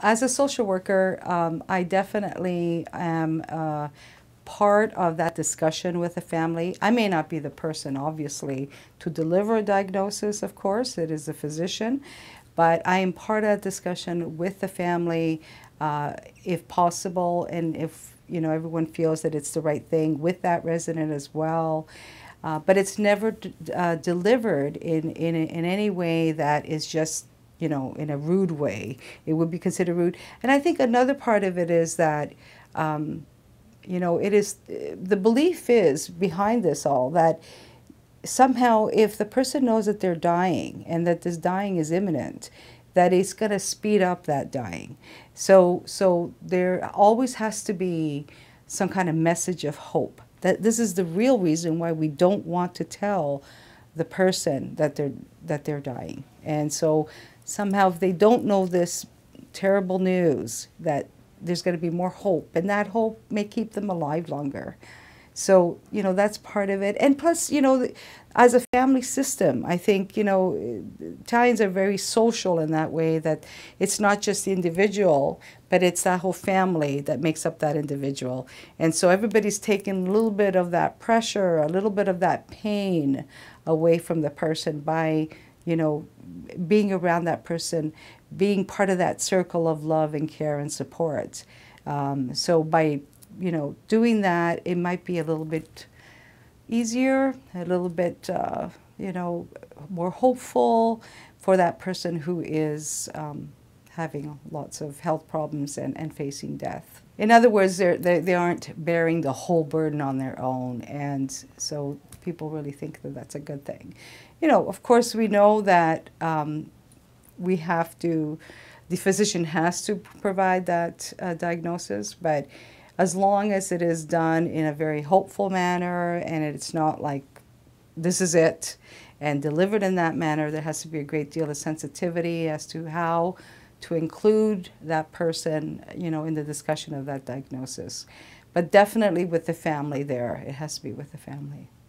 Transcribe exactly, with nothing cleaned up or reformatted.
As a social worker, um, I definitely am uh, part of that discussion with the family. I may not be the person, obviously, to deliver a diagnosis, of course, it is the physician, but I am part of that discussion with the family, uh, if possible, and if you know everyone feels that it's the right thing with that resident as well. Uh, but it's never d- uh, delivered in, in, in any way that is just, you know, in a rude way. It would be considered rude. And I think another part of it is that, um, you know, it is, the belief is behind this all that somehow if the person knows that they're dying and that this dying is imminent, that it's going to speed up that dying. So, so there always has to be some kind of message of hope. That this is the real reason why we don't want to tell the person that they're that they're dying. And so somehow if they don't know this terrible news, that there's going to be more hope, and that hope may keep them alive longer. So, you know, that's part of it. And plus, you know, as a family system, I think, you know, Italians are very social in that way, that it's not just the individual, but it's that whole family that makes up that individual. And so everybody's taking a little bit of that pressure, a little bit of that pain away from the person by, you know, being around that person, being part of that circle of love and care and support. Um, so by you know, doing that, it might be a little bit easier, a little bit, uh, you know, more hopeful for that person who is um, having lots of health problems and, and facing death. In other words, they're, they, they aren't bearing the whole burden on their own, and so people really think that that's a good thing. You know, of course, we know that um, we have to, the physician has to provide that uh, diagnosis, but as long as it is done in a very hopeful manner and it's not like this is it and delivered in that manner, there has to be a great deal of sensitivity as to how to include that person, you know, in the discussion of that diagnosis. But definitely with the family there, it has to be with the family.